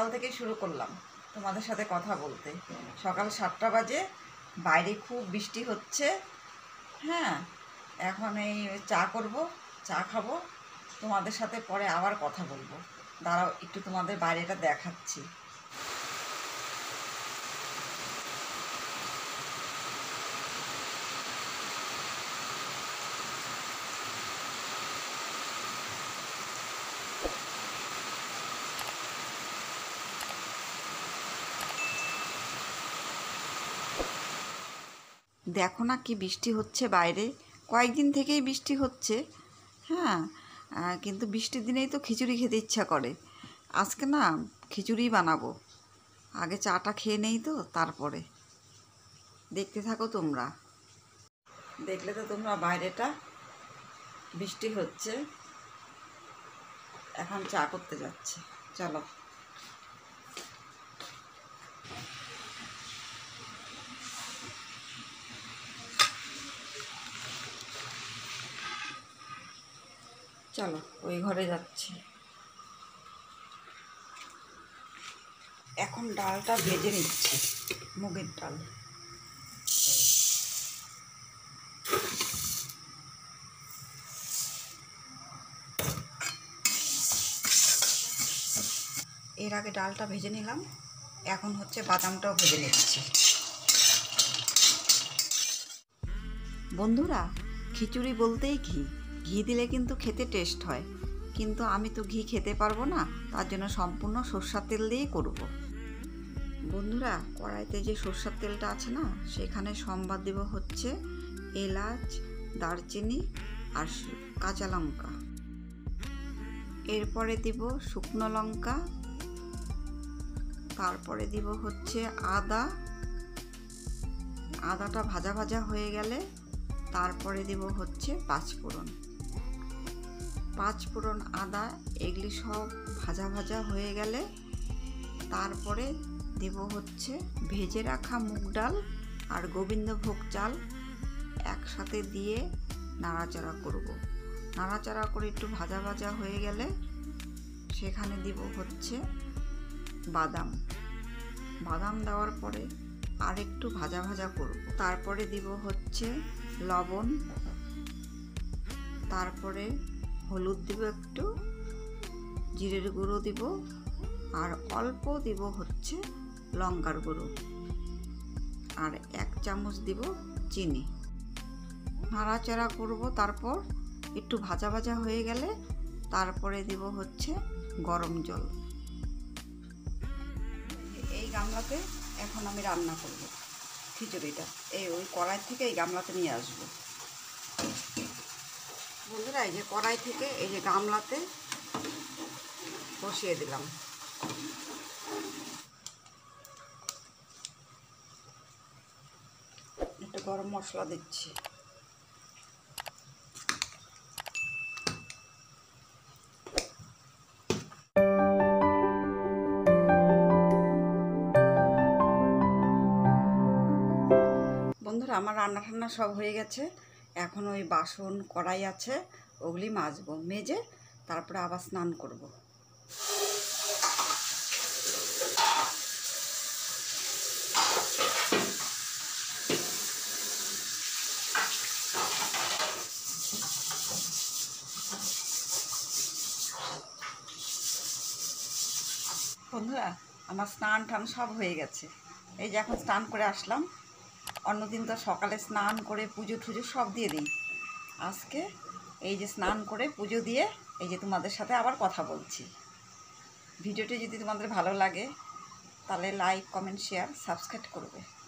সকাল থেকেই শুরু করলাম তোমাদের সাথে কথা বলতে। সকাল 7টা বাজে, বাইরে খুব বৃষ্টি হচ্ছে। হ্যাঁ, এখন এই চা করব, চা খাবো, তোমাদের সাথে পরে আবার কথা বলবো। দাঁড়াও, একটু তোমাদের বাইরেটা দেখাচ্ছি। দেখো না কি বৃষ্টি হচ্ছে বাইরে, কয়েকদিন থেকেই বৃষ্টি হচ্ছে। হ্যাঁ, কিন্তু বৃষ্টির দিনেই তো খিচুড়ি খেতে ইচ্ছা করে। আজকে না খিচুড়ি বানাবো, আগে চাটা খেয়ে নেই তো তারপরে। দেখতে থাকো তোমরা। দেখলে তো তোমরা বাইরেটা, বৃষ্টি হচ্ছে। এখন চা করতে যাচ্ছি, চলো। চলো ওই ঘরে যাচ্ছি। এখন ডালটা ভেজে নিচ্ছি, মুগের ডাল। এর আগে ডালটা ভেজে নিলাম, এখন হচ্ছে বাদামটাও ভেজে নিচ্ছি। বন্ধুরা, খিচুড়ি বলতেই ঘি, ঘি দিলে কিন্তু খেতে টেস্ট হয়। কিন্তু আমি তো ঘি খেতে পারবো না, তার জন্য সম্পূর্ণ সরষের তেল দিয়েই করব। বন্ধুরা, কড়াইতে যে সরষের তেলটা আছে না, সেখানে সম্বাদ দেব হচ্ছে এলাচ, দারচিনি আর কাঁচা লঙ্কা। এরপরে দিব শুকনো লঙ্কা, তারপরে দিব হচ্ছে আদা। আদাটা ভাজা ভাজা হয়ে গেলে তারপরে দিব হচ্ছে পাঁচফোড়ন। পাঁচফোড়ন, আদা এগুলি সব ভাজা ভাজা হয়ে গেলে তারপরে দেব হচ্ছে ভেজে রাখা মুগ ডাল আর গোবিন্দভোগ চাল একসাথে দিয়ে নাড়াচাড়া করব। নাড়াচাড়া করে একটু ভাজা ভাজা হয়ে গেলে সেখানে দিব হচ্ছে বাদাম। বাদাম দেওয়ার পরে আর একটু ভাজা ভাজা করব। তারপরে দিব হচ্ছে লবণ, তারপরে হলুদ দিব একটু, জিরের গুঁড়ো দিব, আর অল্প দিব হচ্ছে লঙ্কার গুঁড়ো, আর 1 চামচ দিব চিনি। নাড়াচাড়া করব। তারপর একটু ভাজা ভাজা হয়ে গেলে তারপরে দিব হচ্ছে গরম জল। এই গামলাতে এখন আমি রান্না করব খিচুড়িটা। ওই কড়াই থেকে এই গামলাতে নিয়ে আসবো। বন্ধুরা, এই যে কড়াই থেকে এই যে গামলাতে বসিয়ে দিলাম। একটু গরম মশলা দিচ্ছি। বন্ধুরা, আমার রান্না ঠান্না সব হয়ে গেছে। এখন ওই বাসন কড়াই আছে, ওগুলি মাজবো। মেজে তারপরে আবার স্নান করব। বন্ধুরা, আমার স্নান টান সব হয়ে গেছে। এই যে এখন স্নান করে আসলাম। অন্যদিন তো সকালে স্নান করে পুজো টুজো সব দিয়ে দিই। আজকে এই যে স্নান করে পুজো দিয়ে এই যে তোমাদের সাথে আবার কথা বলছি। ভিডিওটি যদি তোমাদের ভালো লাগে তাহলে লাইক, কমেন্ট, শেয়ার, সাবস্ক্রাইব করবে।